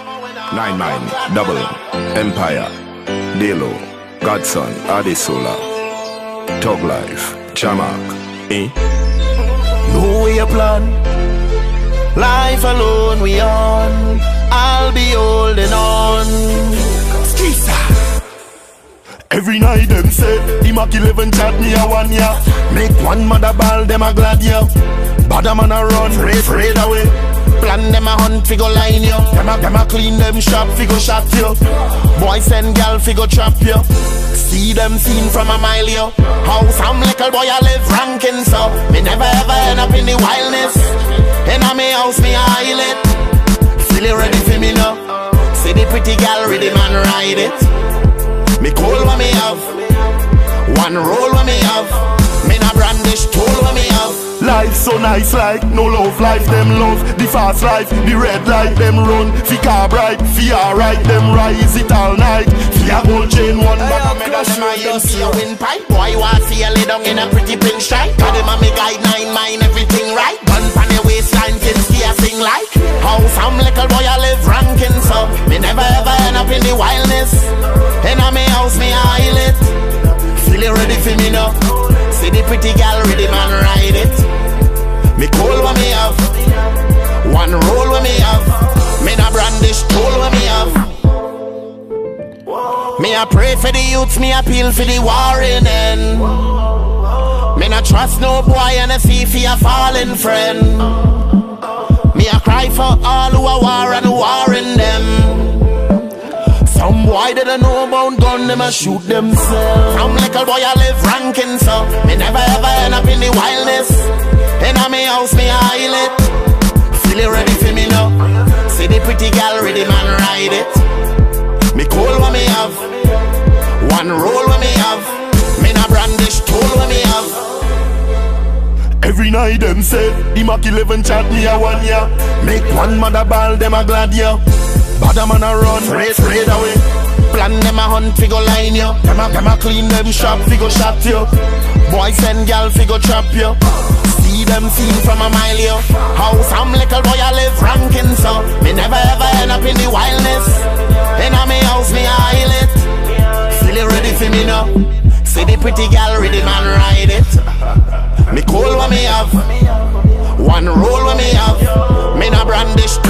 Nine Mind, Double, Empire, Delo, Godson, Adesola, Tug Life, Chamak, No way a plan, life alone we on. I'll be holding on. Every night them say, the Mac 11 chat me a 1 year. Make one mother ball, them a glad ya. Bad a man a run, afraid away. Plan them a hunt, fi go line yo. Them a clean them shop, fi go shot yo. Boy send gal, fi go trap yo. See them seen from a mile yo. How some little boy a live ranking so. Me never ever end up in the wildness. In a me house, me a island. Feel it ready for me now. See the pretty gal, Riddim and ride it. Me cool what me have, one roll what me have. Me na brandish tool what me have. Life so nice like no love life, them love the fast life, the red light them run. Fi car bright, fi alright, them rise it all night. Fi a gold chain one back me dash my see a windpipe. Boy want see a lay down in a pretty pink stripe. Cause them a me guide 9 mind everything right. Gun pan your waistline, Pternsky a sing like. How some little boy a live ranking so. Me never ever end up in the wildness. In a me house, me island. Feel it ready for me now. See the pretty gal, Riddim and ride it. Me cool what me have, one roll what me have. Me na brandish tool what me have. Me a pray for the youths, me appeal for the warring end. Me na trust no boy and a see for a fallen friend. Me a cry for all who are war and warring them. Some boy that don't know about gun, them a shoot themselves. Some little boy a live ranking so. Me never ever end up in the wildness. In a me house, me island. Feel it ready for me now. See the pretty gal, Riddim and ride it. Me cool what me have, one roll what me have. Me na brandish tool what me have. Every night them say, the Mac 11 chat me a 1 year. Make one mother ball, them a glad ya. Bad a man a run, afraid away. Plan them a hunt, fi go line yo. Them a clean them shop, fi go shot yo. Boy send gal, fi go trap yo. See them seen from a mile yo. How some little boy a live ranking so. Me never ever end up in the wildness. In a me house, me island. Feel it ready for me now. See the pretty gal, Riddim and ride it. Me cool what me have, one roll what me have. Me na brandish